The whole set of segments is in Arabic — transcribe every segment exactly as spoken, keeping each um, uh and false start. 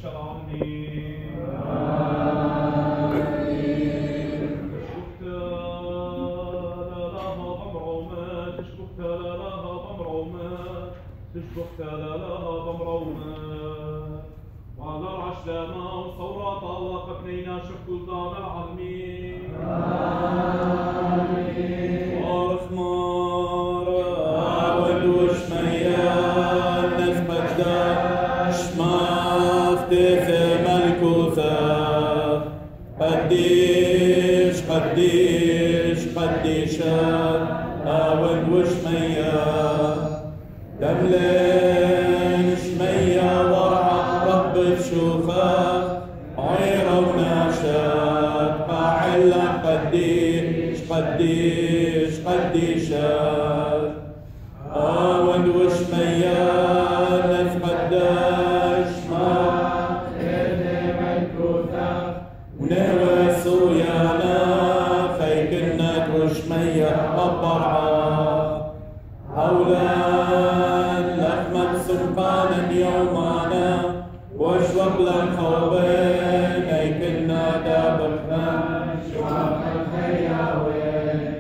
قديش قديش قديشات آون وشمية دملين شمية ورعة رب بشوفك عيرة وناشات فاعلة قديش قديش قديشات آون وشمية نتقدش ما ونهوى سويانا خيكنا وشمية الضرعة أولاد لحمة سلطانا يومانا واشوق للخوبين هيكنا دابخنا شوق الخياوين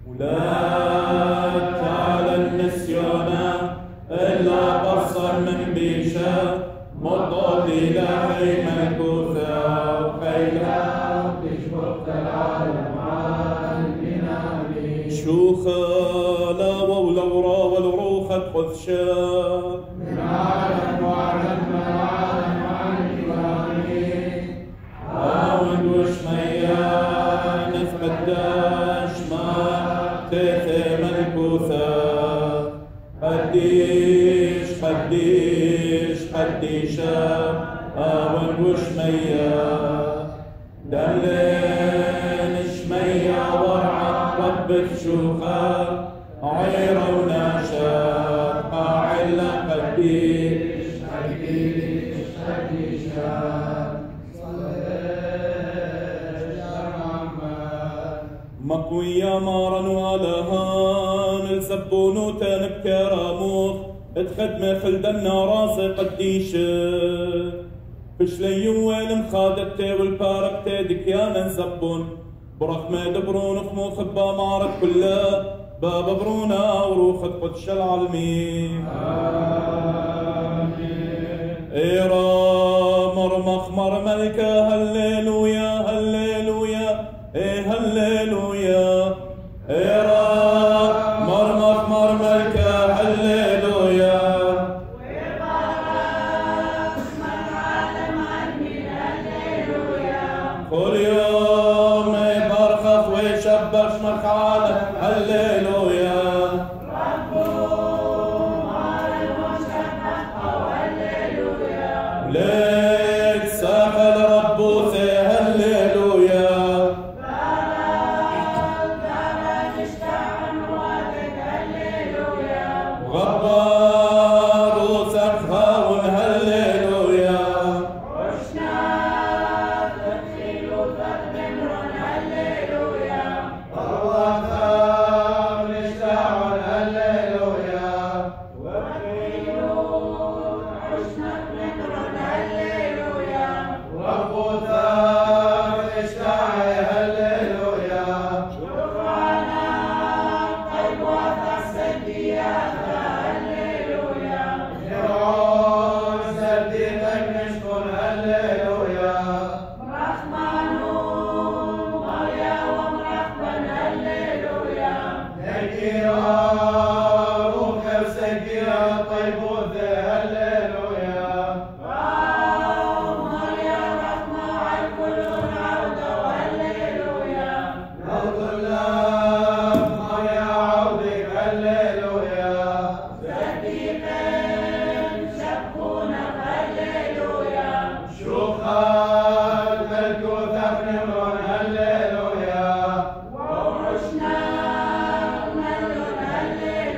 ولاد تعالى النسيونا إلا بصر من بيشا مضوا إلهي ملكوثا وخيلا تشبك العالم عن بنامي شوخا لا وولورا والروخة قذشا من عالم وعلم العالم عن إبراهيم عاود وشميا نتقداش ما تثي ملكوثا قديش قديش قديشا آون وشميا دملين شميا ورعة رب تشوخا عيرة وناشات قاعلة قديش قديش قديشا مقوية مارا ولهان الزبونوتا نبكراموخ اتخدمة خلدنا راسي قديشة فشلي وين مخادتي والباركتي دكيانا زبون برخمة دبرون خموخ بامارك كلها بابا برونا وروخة قدش العالمين آمين إيرا مرمخ مرملكة هللويا هللويا إيه هللويا إيرا مرمخ مرملكة هللويا كل يوم يبرخخ ويشبش مخالف هللويا ربو عالم وشبح هللويا ليك ساحل ربو ثي هللويا بارك بارك اشتعن وادك هللويا غبار وسخاون هللويا هللويا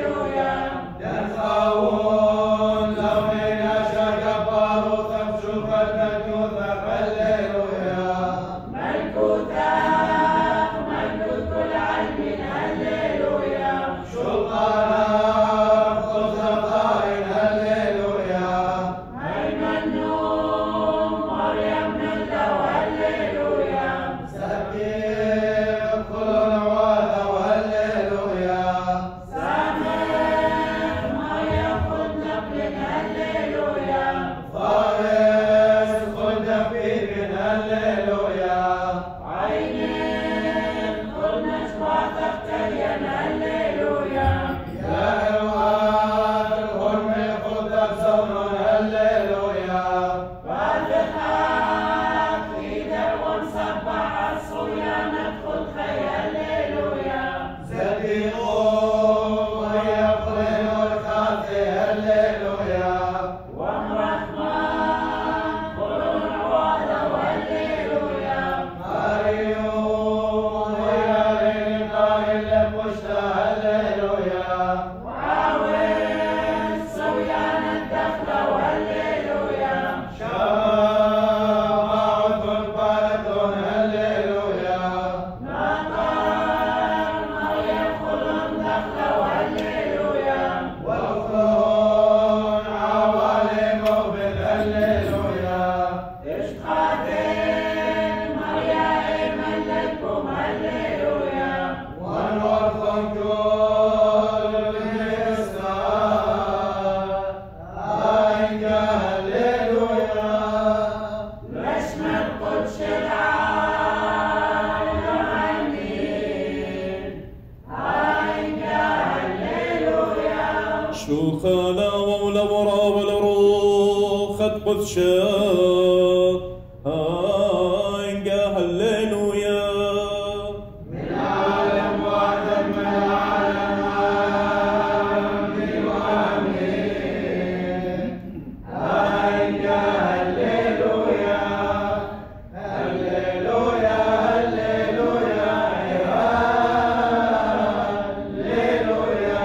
شو خلا والورا والروخ قدشا هاينجا هللويا من عالم وعدم من عالم آمين وآمين هاينجا هللويا هللويا هللويا هللويا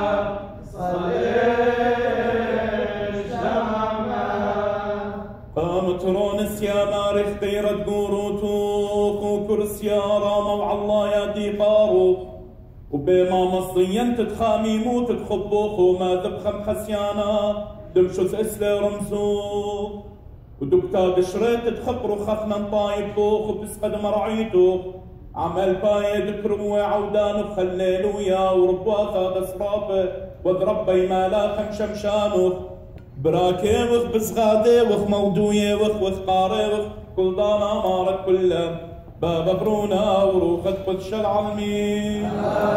صليش دمعنا قامت رونس يا مارخ قيرت قوروتوخ وكرسيا راما وعالله يا ديقاروخ وبما مصريا تتخامي موت تخبوخ وما ذبخم خسيانا دمشوز اسلي رمزوخ ودكتا بشريت تخبرو خفنا طايبوخ وبسقد مرعيتوخ عمل بايد كروي عودانوخ هللويا وربواثا بسرابه وذربي مالاخم شمشانوخ براكي وخ بسغادي وخ مودوية وخ وخ قاري وخ كل دانا مارك كله بابا برونا وروخت قدش العالمين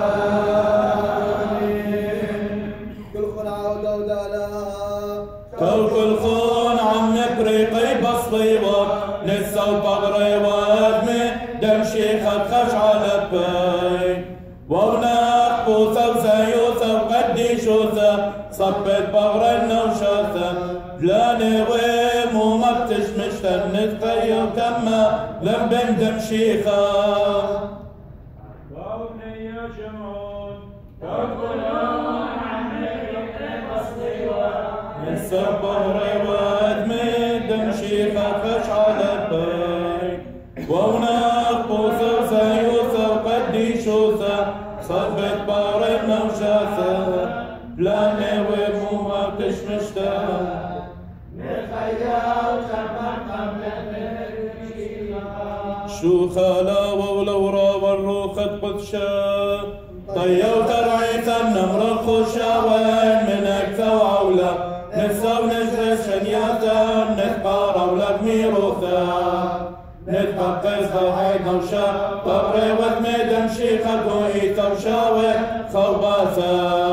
كل خلعة ودودة لها كل خون عم بريقي بصلي وق نسا وبغري وادمي دمشي خد خش على بي وناق بوثا وزيوثا وقديشوثا صبت بغرنا وشاثا بلاني ويمو ما بتشمشتا نتقيا وتما لم بندم شيخا وابني يا شمعون نسا بغري وادمي دمشي خد خش على بي وناق بوثا وزيوثا وقديشوثا صبت بغرنا وشاثا بلاني ويمو ما بتشمشتا شو خلاوة ولورا والروخة قدشا طيو ترعيثا النمر الخشاوين من اكثا وعولا نفسا ونجري شنياتا نتقارا ولك ميروثا نتقى قيسا هيدا وشا طبري وثميدا مشيخا قويتا وشاوي خوباثا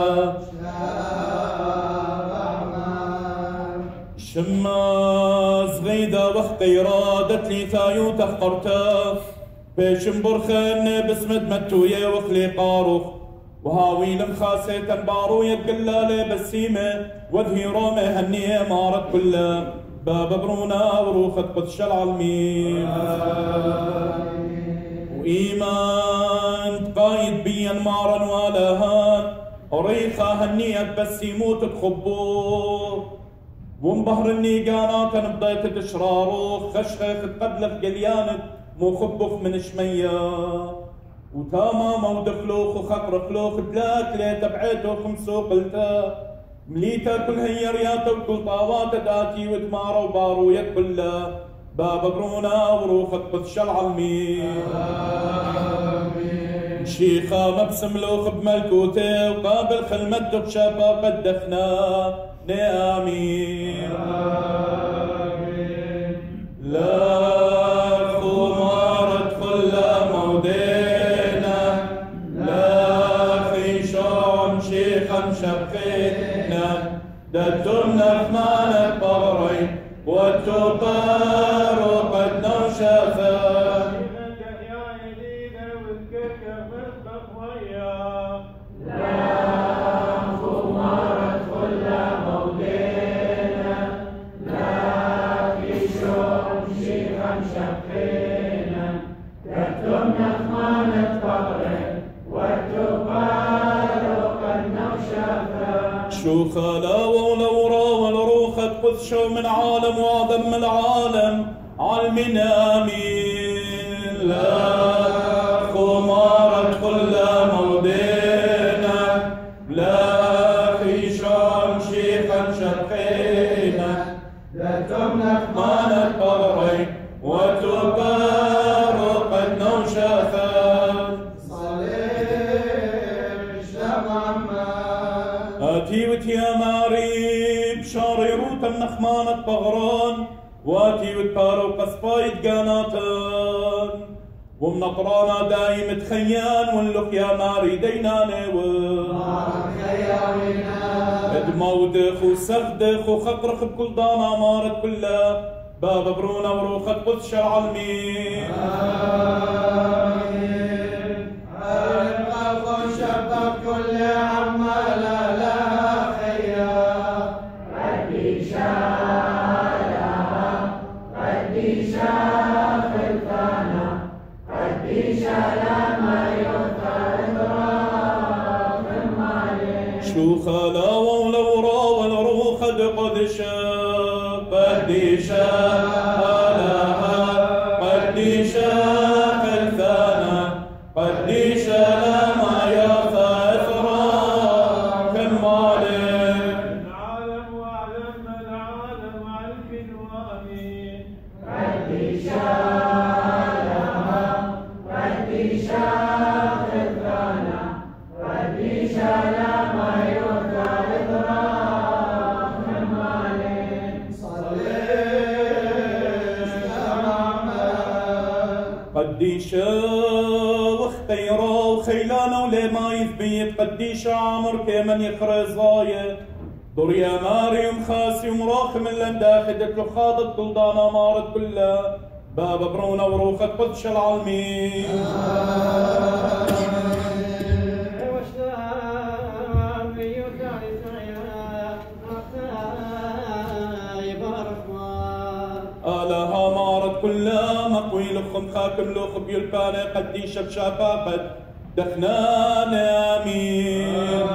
شماس غيدا وخطي رادت لي ثايو تخطرتا بيشم برخن بسمت متوية وخلي قاروخ وهاوي لمخاسي تنبارو يتقلالي بسيمة وذهي رومي هنية مارت كلها باب برونا وروخت قدش العالمين وإيمان قايد بيا مارا والاهان وريخا هنية بس يموت بخبوه ومبهر النيقانات بديت تشراروخ خشخخ تقبلخ قليانت مو خبخ من شمية وتاما مودخلوخ وخقر خلوخ بلاك لي تبعيتو خمسو قلتا مليتا كل هي رياتا وكل طاوات داتي وتمارا وبارو يكبلا بابا برونا وروخت قدش العالمين شيخا مبسم لوخ بملكوتي وقابل خلمت بشابا قد دخنا آمين لا خمارة كل مودينا لا خيشان شيخا شقينا دتمنا ثمانة بغري والتقار قد نوشفا شو خلاوة ولورا والروخة قدشو من عالم وعظم العالم عالمين آمين لا خمارة كل مودينا لا خيشان شيخا شقينا لا تمنح مانت بغري وتبار قد نوشفا آتي وتيا ماري بشاري روتا نخمانة بغران واتي وتبارو قصفايد قاناتان ومنطرانا دايم تخيان ونلق يا ماري ديناني و ادما ودخ وسغدخ وخطرخ بكل دانا مارت كلها باب برونا وروخة قدس شرع المين آمين. أبقى خشبة بكل عمال لها خيار ردي شالها ردي شاف الفانا ردي شالا ما يطرق المالي شو خلاوة ولورا والروخة قدشة قدي شالها قدي شاف الفانا قدي شالا ما يطرق المالي العالم وعلم العالم علف وامين ردي شالها ردي شاف الفانا ردي شالا ما يطرق المالي قديشة وختيرة وخيلانة ولما يثبيت قديشة عمر كمن يخرج ضاية دور يا مريم خاسي ومراخم اللي مداخدت له خاضت بلدانا مارت كلها باب برونا وروخة قدش العالمين آلها مارت كلها مقوي لخم خاكم لخ بيلبانة قديشة بشافافة دخنان آمين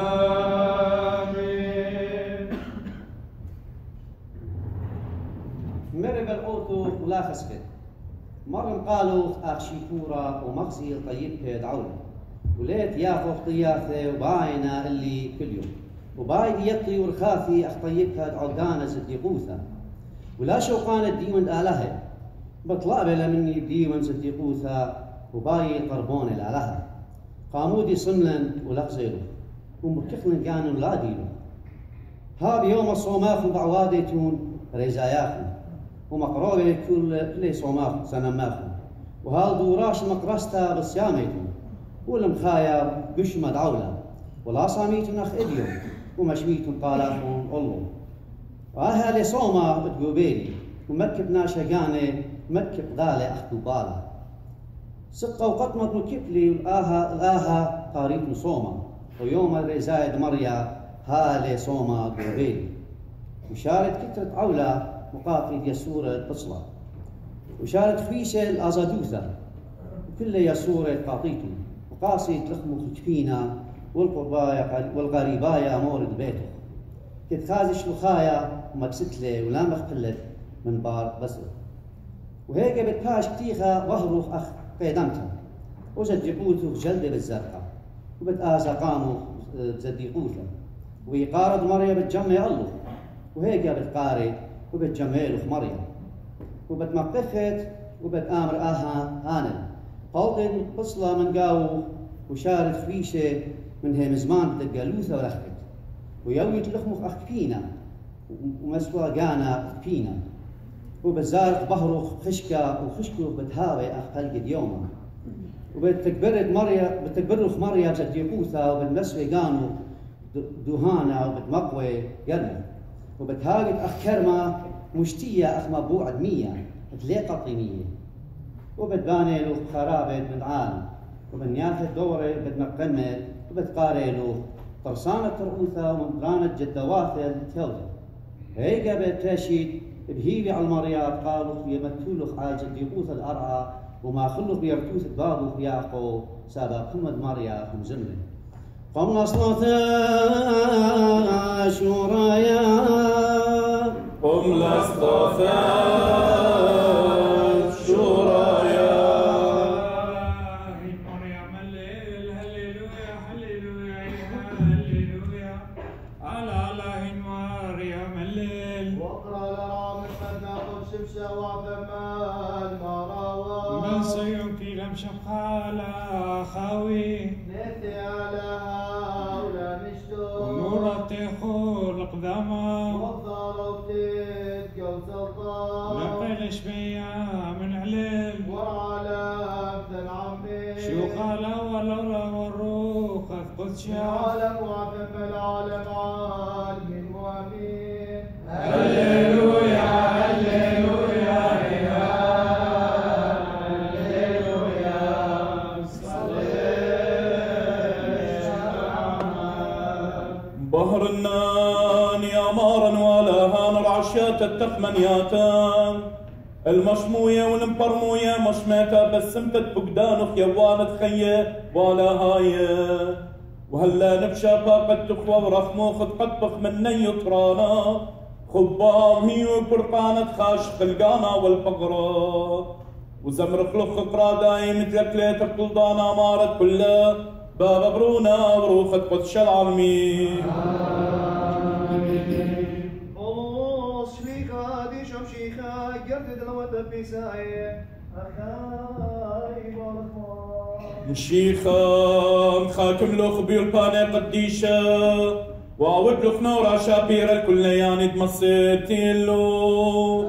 مرب الأوتو ولا خسفت مرم قالوا أخشيكورا ومغزي طيب هيد عولة وليت ياخو طياثة وباينة اللي كل يوم وبايد يطي ورخاثي أخ طيب هيد عودانة صديقوثة ولا شوقان الديون آلهة بطلابة مني بديون صديقوثة وباي قربون الآلهة قامودي صملا ولغزيلو ومكخلن كانوا لا دينو ها بيوم الصوماخ بعواديتون ريزاياخن ومقروبة كل كل صوماخ سنماخن وهال دوراش مقرستا بصياميتون والمخايا قشمة دعولة ولا صاميتون أخ إديو ومشميتون قالافون الله وأهالي صوما بتقوبيلي ومكب ناشقاني مكب غالي أخ دوبالة سقة وقطمة مكبلي والآها الآها قاريب صوما ويوم الرزايد مريا هالي صوما قوبيلي وشارت كترة عولة مقاطي يسورة البصلة وشارت خويشة الأزادوثة وكل يسورة قاطيتو وقاسي تلخمو خجفينا والقربايا والغريبايا مورد بيته كت خازي شلوخايا ومكستلي ولا مخبلت من بار بصر وهيك بتباش كتيخة وهروخ أخ قيدمتها وزدقوته جلد بالزرقاء وبتآسى قامو بزدقوته ويقارض مريم بتجمع الله وهيك بتقاري وبتجمعله مريم وبتمقخت وبتآمر آها هانل قوطن بصلة من قاو وشارت خويشة من هي مزمان بتقالوثة ولخت ويوي تلخمخ أخ كفينا ومسوا قانا كفينا وبزارق بهرخ خشكا وخشكو بتهاوي أخ قلق يوما وبتكبرد مريا بتكبرخ مريا بتديقوثا وبتمسوي قانو دوهانا وبتمقوي قرمه وبتهاجد أخ كرمة مشتية أخ مبوعد مية بتليقة طينية وبتباني له خرابة من عالم وبنياثة دورة بتمقمة وبتقاري له طرسانة ترؤوثة ومقرانة جدواثة تيوثة هيقا بتشيد بهيبي على المريات قالوا يمتولخ على جديقوثة الأرعى وما خلق بيرتوث بابو ياقو سابا قمد مريا مزمرة قمنا صلاة شورايا قمنا صلاة شورايا مريم الليل هللويا هللويا هللويا على الله مريم الليل واقرا لرام قد ناخذ شبشه وثمان مراوى من صيون كلام شقالة خاوي نثي علىها ولا نشتو ونورة تخور القدامى والضرب تتقو سلطان نقلش بيا من عليل وعلى ابن عمي شو قال والله والروح قدس العالم وعثم العالم عالم ياتان يا مارن ولا هان رعشيات التخمنياتان المشموية والمبرموية مشميتا بسمتت بقدان وخيوان تخيه ولا هايه وهلا نبشا قد تخوى ورخمو خد قطبخ من يطرانا خبام هي وبرقانة خاش خلقانا والبقرة وزمر خلق خقرا دايم تلكليت بقلدانا مارت كلها باب برونا وروخت قدش العالمين شيخا خاكم لو خبير بانا قديشة وعود له خنورة شابيرة الكل يعني تمصيتين له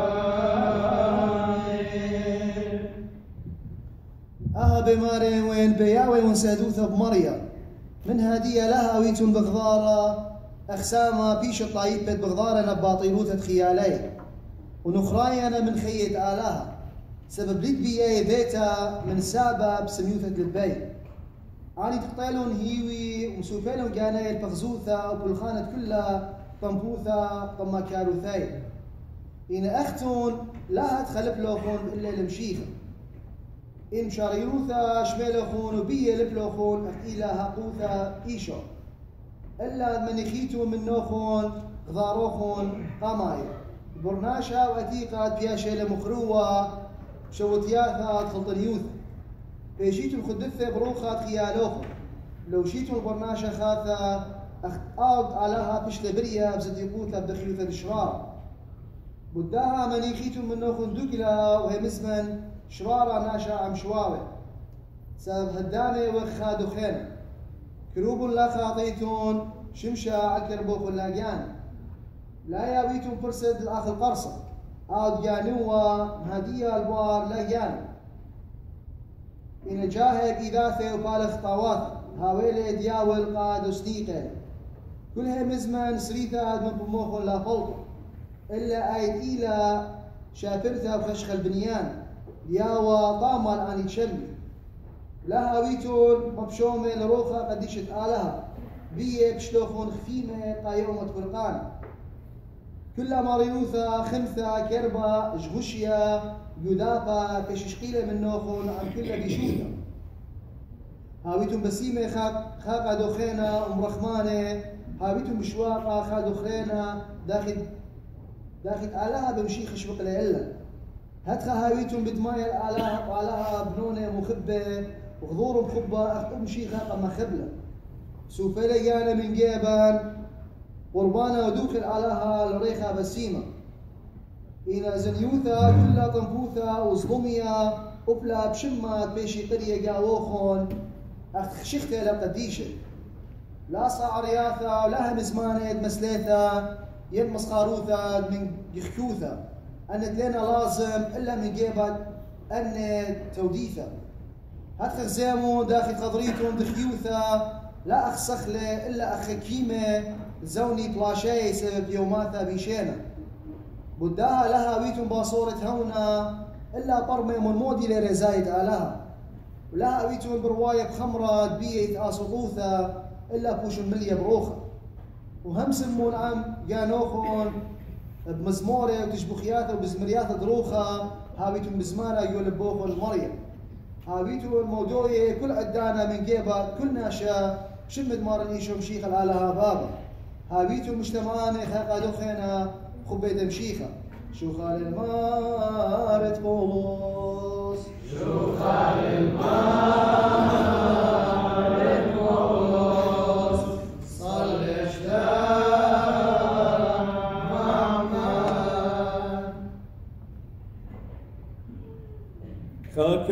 أها بماري وين بياوي ونسادوثة بمريا من هدية لها ويتون بغضارة أخسامة بيش الطايب بيت بغضارة نباطيلوثة خيالي ونخراينا من خية آلها سبب ليت بياي بيتا من سابة سميوثة للبي عاني تقتالون هيوي ومسوفيلون جاناي البغزوثة وبالخانة كلها طنبوثة طما كاروثاي إن أختون لا تخلف لوخون إلا المشيخة إن مشاريروثة شميلوخون وبيه لبلوخون أخيلا هاقوثة إيشو إلا منيخيتو من نوخون غضاروخون قماي برناشا وأتيقات بياشي لمخروة شوتياثة خلطنيوث بيجيتو الخدثة بروخات خيالوخون لو شيتو البرناشا خاثة أخطاوت علىها بشت بريا بزديقوثة بدخيوثة بشرارة بداها منيخيتو من نوخون دوكلا وهي مسمن شرارة ناشا عم شواوي سبب هدامي وخادو خينا كروب لا خاطيتون شمشا عكربوخ اللاقيان لا ياويتون فرسد الآخر قرصة آد جانوا مهدية البوار لاقيان إن جاهك إذاثة وبالغ طاواثة هاويلي دياول قاد وسنيقة كلها مزمن سريثة من بموخ لا فلطة إلا آيد إيلا شافرتها بخشخ البنيان دياوا طامة الآن يتشمي لا هاويتون مبشومة لروخة قديشة آلها بيه بشلوخون خفيمة قايومة فرقان كلها ماريوثة خمثة كربة جغشية جدافة كششقيلة من نوخون عن كلها بيشوثة هاويتون بسيمة خاقة دوخينة ومرخمانة هاويتون بشواقة خا دوخينة داخل داخل آلها بمشي خشبق لإلا هاتخا هاويتون بدماية الآلها وآلها بنونة مخبة وغضور مخبة أخطب شي خاقة مخبلة سوفيلة جانا من جيبان قربانا ودوخل علىها لريخة بسيمة إن زنيوثة كلها طنبوثة وظلمية وبلا بشمة بيشي قرية قاووخون أخ شختة لقديشة لا صاع رياثة ولا هم زمانة مسليثة يد مسخاروثة من يخكوثة أنت لنا لازم إلا من جيبت أن توديثة هاتخ زيمو داخل خضريتون دخيوثة لا أخ سخلة إلا أخ كيمة زوني بلاشي سبب يوماتها بيشينا بداها لها ويتون باصورة هونا إلا برمي من مودي لرزايد آلها ولها ويتون برواية بخمرة دبية آسطوثة إلا بوش ملية بروخة وهم سمون عم جانوخون بمزمورة وتشبخياته وبزمرياته دروخة هاويتون بزمانة يولبوخون المريم هاويتون موضوعية كل عدانا من جيبات كل ناشا شمد مارن إيشو مشيخ الآلها بابا هاويتو مجتمعاني خاقا دخينا خبيت مشيخة شو خال المار تقولوس شو خال المار تقولوس صلي اشتاق معنا خاك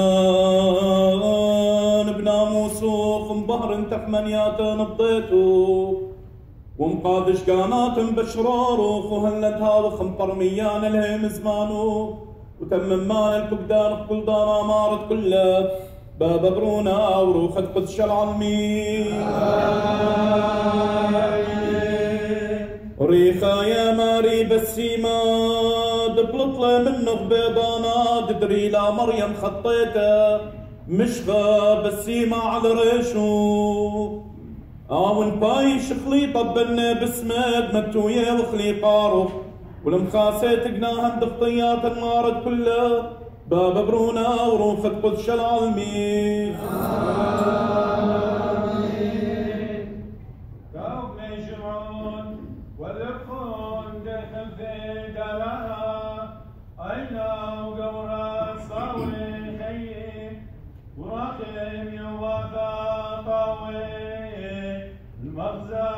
ملان بناموس وخنبهر تحمنيات نبضيتو ومقادش قانات بشرار وهلتها وخمطرميان الهيم زمانو وتم مان البقدان كل دانا مارت كلها باب برونا وروخت قدش العالمين ريخا يا ماري بسيما دبلطلة منه بيضانا ددري لا مريم خطيتها مشغى بسيما على ريشو آون باي شخليطة بنا بسمد متوية وخليقارو والمخاسة تقناهم دخطيات المارد كلها باب برونا وروخة قدش العالمين آمين. كوب يجمعون واللقون دخل في دارها أينا وقورا صاوي خيي وراقم يوافا طاوي المغزى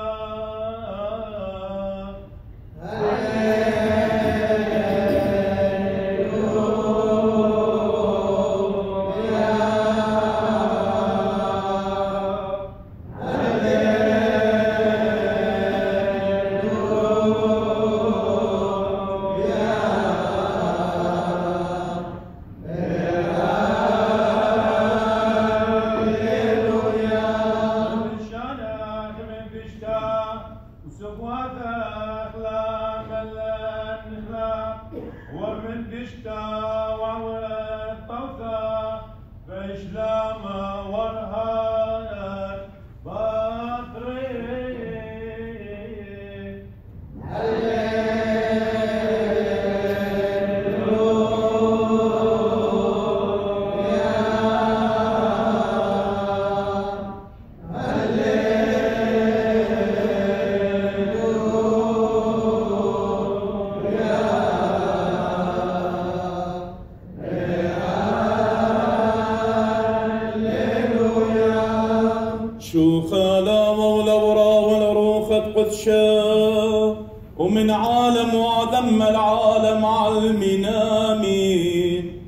ومن عالم وعدم العالم علمنا آمين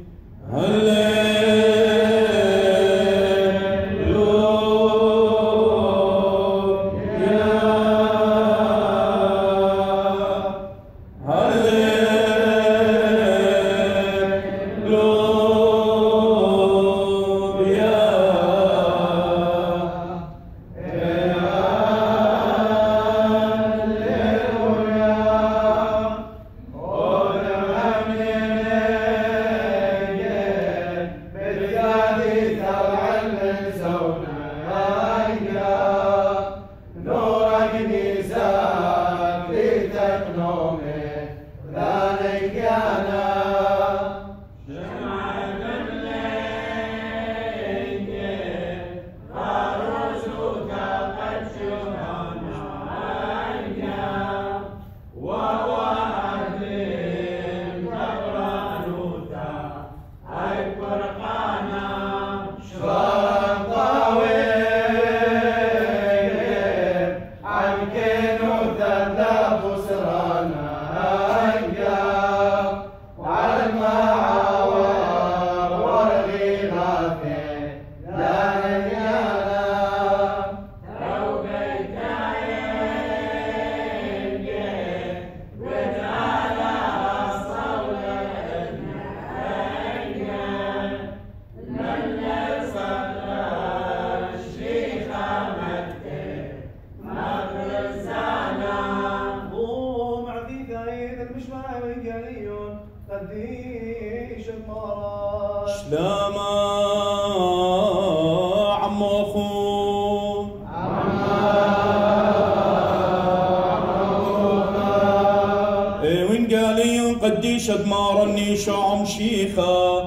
قديشة مارني شعم شيخة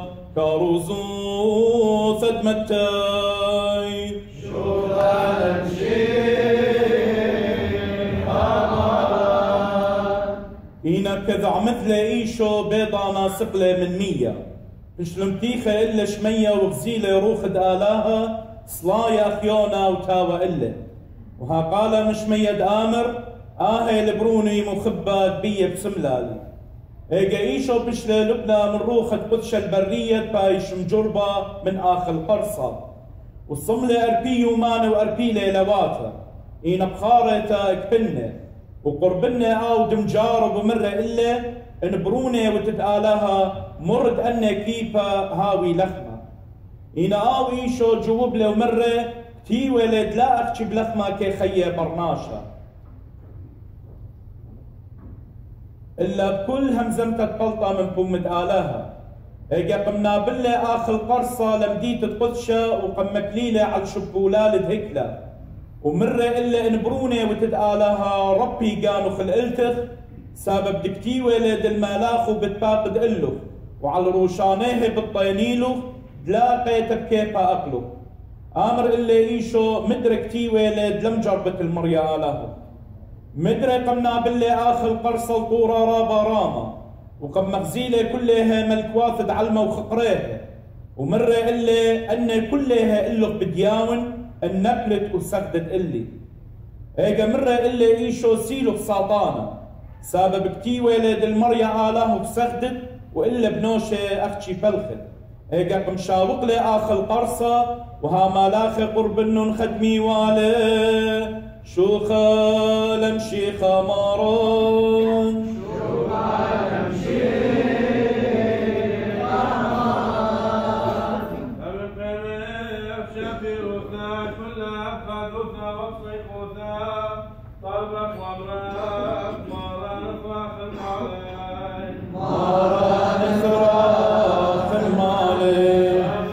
كاروزو ثد متاي شو ذا هنا كذع مثل ايشو بيضة ناسقلة من مية مش لمتيخة إلا شمية وغزيلة روخد آلاها صلايا خيونا وتاوى إلا وها قال مش ميد آمر آهي لبروني مخبة بية بسملالي ايجا ايشو بشلة لبنى من روخة قدش البرية بايش مجربة من آخر قرصة والصملة أربي ومان وأربيلة لواتا إينا بخارتا اكبنة وقربنا آو دمجارب ومرة إلا انبرونة وتتآلها مرد أنا كيفا هاوي لخمة إينا آو ايشو جوب له ومرة تي ولد لا أخشي بلخمة كي خيه برناشا إلا بكل همزمتك قلطة من بومد آلاها إيجا قمنا بالله آخر قرصة لمديت القدشة وقم مكليلة على الشبولال دهكلة ومرة إلا انبروني وتدقالها ربي قالوا خلقلتخ سبب دكتي ولد الملاخ وبتباب دقله وعلى روشانيه بالطينيلو دلاقيت بكيبا أقله آمر إلا إيشو مدركتي ولد لم جربت المريا آله مدري قمنا باللي آخر قرصل طورا رابا راما وقم مغزيلة كلها ملكواثد علمة وخقريها ومرة إلا أن كلها إلق بدياون النبلت وسغدت إلي إيجا مرة إلا إيشو سيلو ساطانة سبب كتي ولد المريا آله وسغدت وإلا بنوشة أختي بلخت إيجا قمشاوق لي آخر قرصة وها مالاخي قرب النون خدمي والي شوخة لمشيخة مارون شوخة لمشيخة مارون فبقري أفشافي وثا كل أبخذ وثا وصيق وثا طلبك ومراك ماران افراخ المالي ماران افراخ المالي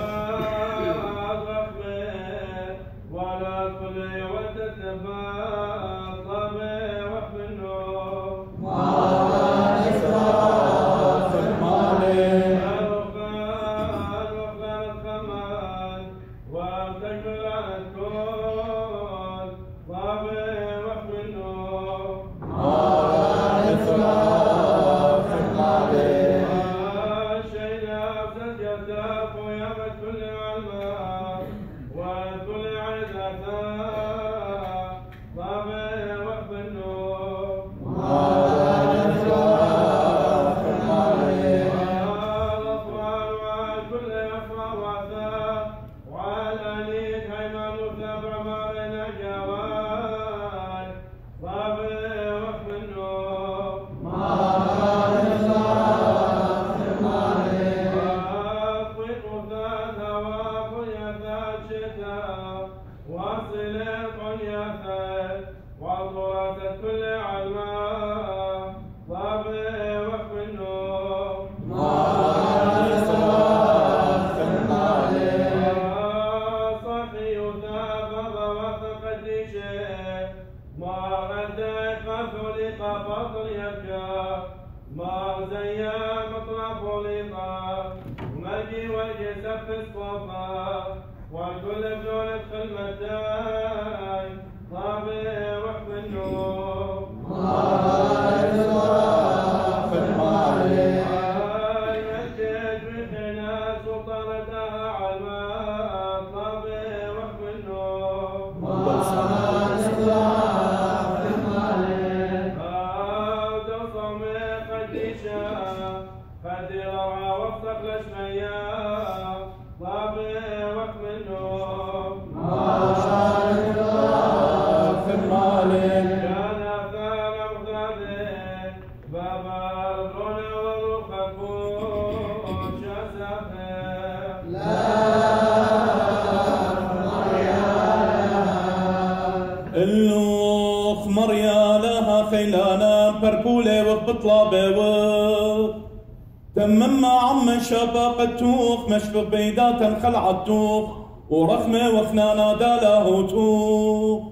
تمم عم شباب التوخ مشفق بيدات خلع التوخ ورخمة وخنانا داله توخ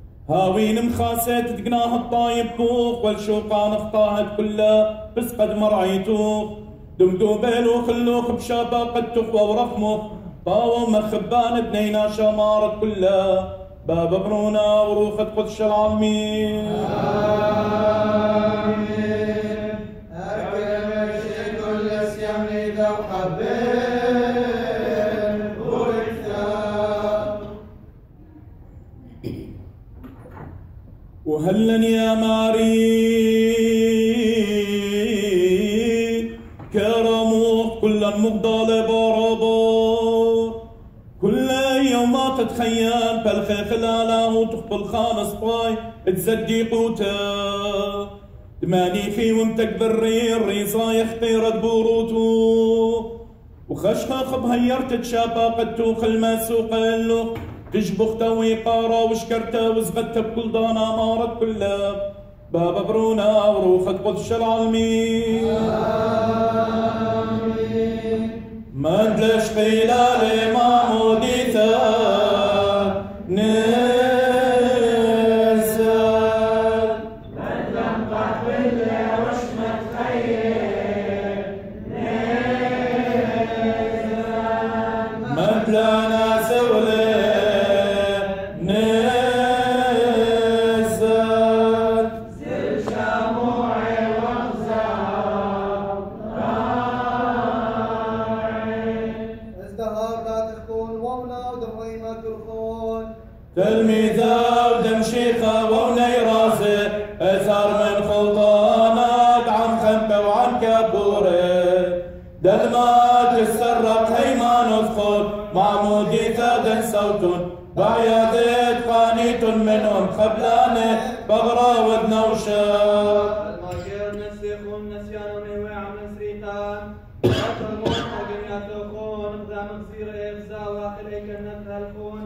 هاوين مخاسات تقناه الطايب كوخ والشوقان اخطاهت كلها بس قد مرعيتوخ دمدو بيلو خلوخ بشباب التوخ ورخمه طاو مخبان بنينا شمارت كلها باب برونا وروخة قدش العالمين وهلا يا ماري كرموك كل المقضى برابر كل يوم ما تتخيل بلخي خلاله وتقبل خالص طاي تزدي قوته تماني في ومتك بري الريصا يختيرت بوروتو وخشخخ بهيرت تشابقتو خل ما سوق له تشبخ توي قارة وشكرته وزغدته بكل دانا مارت كلها بابا برونا وروخة قدش العالمين ما ندلش خلال ما موديته نيل ازار من خلطانات عن خنبة وعن كبورة دلما تسرق هيمان اذخر معمودي ثاد صوت بعيادات قانيت منهم خبلانة بغرا ودنوشة الماشير نسيخ والنسيان ونهوي عم نسريتان وقت الموت أجن يتوخون قدام مصير إفزا واخليك النفه الخون